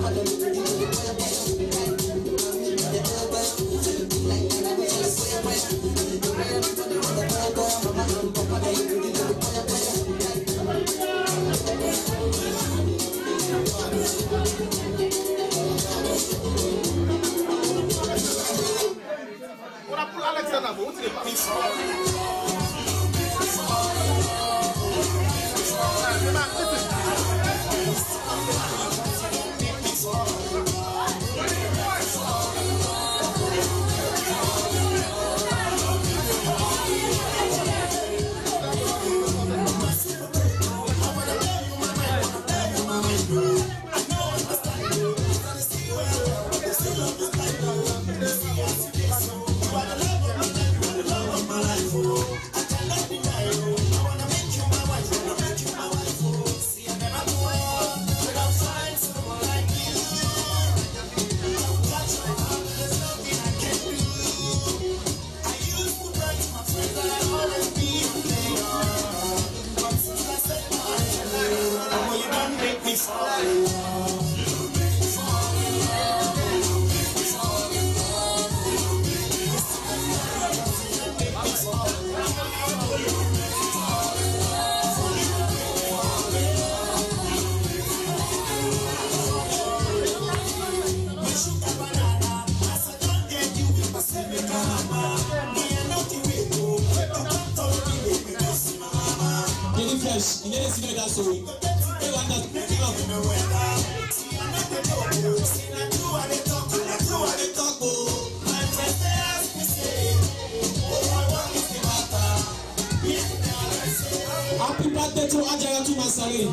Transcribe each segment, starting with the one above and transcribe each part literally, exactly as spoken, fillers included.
Happy birthday to Ajaratu Masari.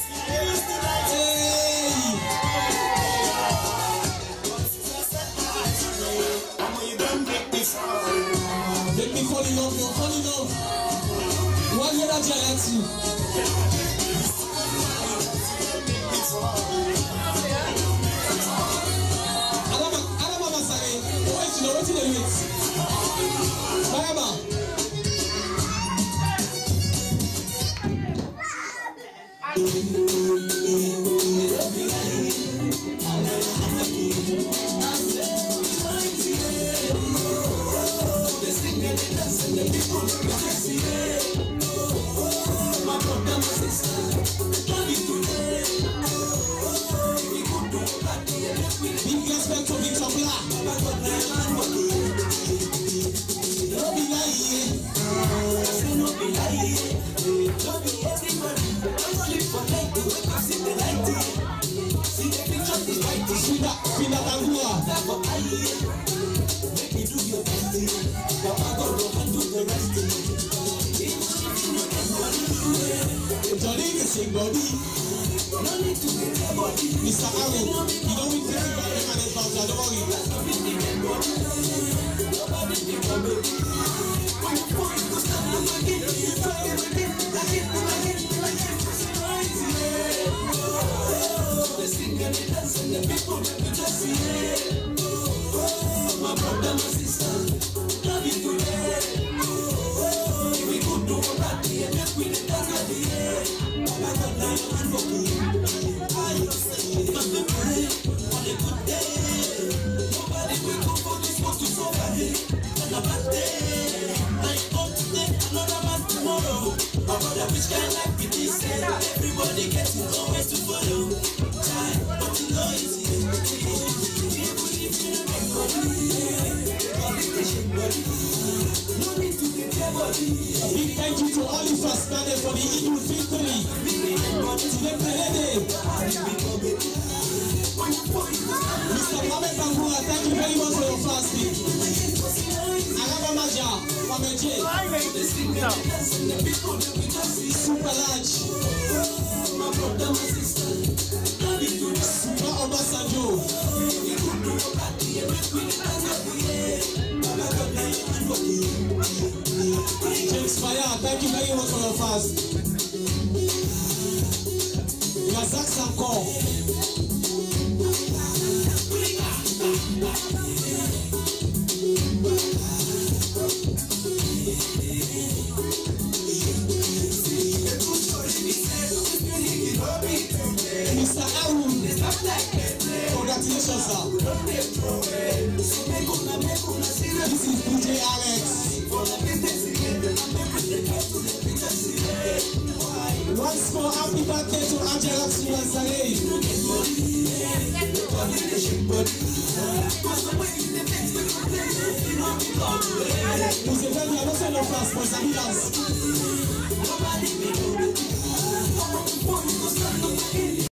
Hey. Make me fall in love, fall in love. One year Ajaratu. Adama, Adama Masari. Wait, you know what you do? Bye. Mister Aaron, you don't need to think about the man about that, don't my brother, my sister, love you today. If we could do a party and just win it down at the end. I got nine and walking. I say, I'm the pray on a good day. Nobody will go for this one to survive. On a bad day, I hope today, another man tomorrow. My brother, which kind of life it is? Everybody gets to know where to follow. Child, but you know it's easy. Big thank you to all the first standing for the Eid victory. Today, Pelede. Mister Mohamed Bangura, thank you very much for your fasting. Araba Maja, Pameje. Super large. Super Obasanjo. James Fire, thank you very much for your fast. Razak Sanko. Mister Aaron. Congratulations, sir. This is D J Alex. Once more, happy birthday to Angela Suwazale. Who's a very innocent of us, but